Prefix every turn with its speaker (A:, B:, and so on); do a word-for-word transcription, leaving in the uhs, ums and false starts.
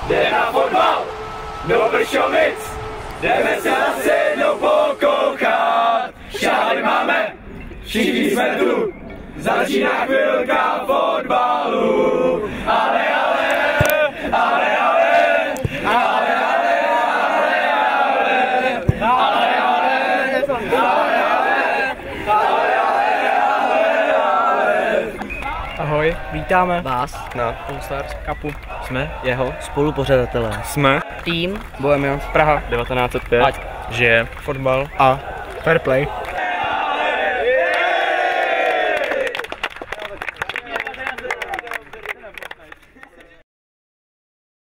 A: jde na fotbal do Vršovic, jdeme se zase jednou pokoukat. Šály máme, všichni jsme tu, začíná chvilka fotbalu. Ale, ale, ale, ale, ale, ale, ale, ale,
B: Ahoj, vítáme
C: vás
B: na All Stars Cupu.
C: Jsme jeho spolupořadatelé.
B: Jsme
C: Tým
B: Bohemians Praha devatenáct set pět. Ať žije fotbal a fair play.